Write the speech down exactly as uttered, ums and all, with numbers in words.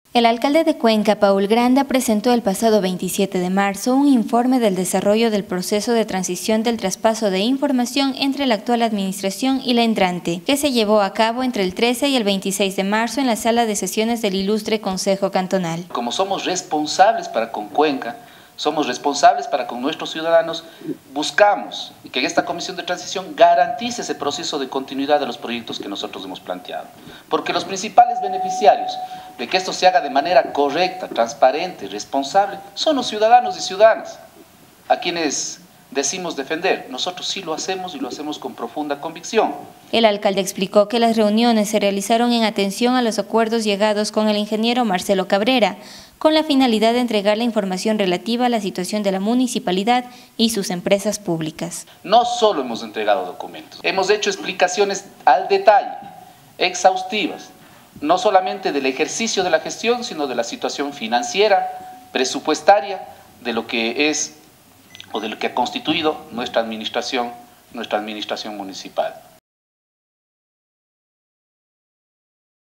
El alcalde de Cuenca, Paul Granda, presentó el pasado veintisiete de marzo un informe del desarrollo del proceso de transición del traspaso de información entre la actual administración y la entrante, que se llevó a cabo entre el trece y el veintiséis de marzo en la sala de sesiones del ilustre Consejo Cantonal. Como somos responsables para con Cuenca, somos responsables para con nuestros ciudadanos, buscamos que esta comisión de transición garantice ese proceso de continuidad de los proyectos que nosotros hemos planteado. Porque los principales beneficiarios de que esto se haga de manera correcta, transparente, responsable, son los ciudadanos y ciudadanas, a quienes decimos defender. Nosotros sí lo hacemos y lo hacemos con profunda convicción. El alcalde explicó que las reuniones se realizaron en atención a los acuerdos llegados con el ingeniero Marcelo Cabrera, con la finalidad de entregar la información relativa a la situación de la municipalidad y sus empresas públicas. No solo hemos entregado documentos, hemos hecho explicaciones al detalle, exhaustivas, no solamente del ejercicio de la gestión, sino de la situación financiera, presupuestaria, de lo que es o de lo que ha constituido nuestra administración, nuestra administración municipal.